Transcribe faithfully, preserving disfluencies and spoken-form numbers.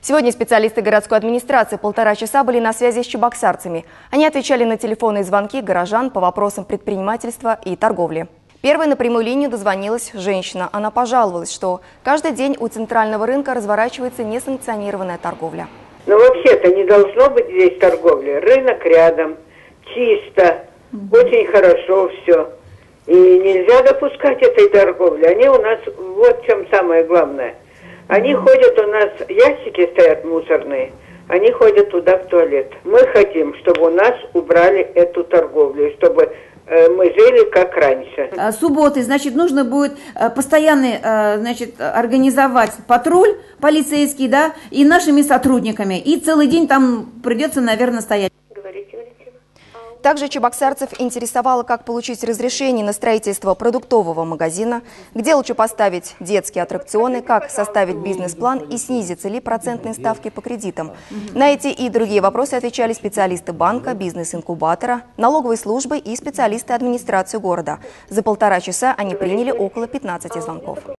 Сегодня специалисты городской администрации полтора часа были на связи с чебоксарцами. Они отвечали на телефонные звонки горожан по вопросам предпринимательства и торговли. Первой на прямую линию дозвонилась женщина. Она пожаловалась, что каждый день у центрального рынка разворачивается несанкционированная торговля. Ну вообще-то не должно быть здесь торговли. Рынок рядом, чисто, очень хорошо все. И нельзя допускать этой торговли. Они у нас, вот в чем самое главное. Они ходят, у нас ящики стоят мусорные, они ходят туда в туалет. Мы хотим, чтобы у нас убрали эту торговлю, чтобы э, мы жили как раньше. Субботы, значит, нужно будет постоянно, значит, организовать патруль полицейский, да, и нашими сотрудниками. И целый день там придется, наверное, стоять. Также чебоксарцев интересовало, как получить разрешение на строительство продуктового магазина, где лучше поставить детские аттракционы, как составить бизнес-план и снизятся ли процентные ставки по кредитам. На эти и другие вопросы отвечали специалисты банка, бизнес-инкубатора, налоговой службы и специалисты администрации города. За полтора часа они приняли около пятнадцати звонков.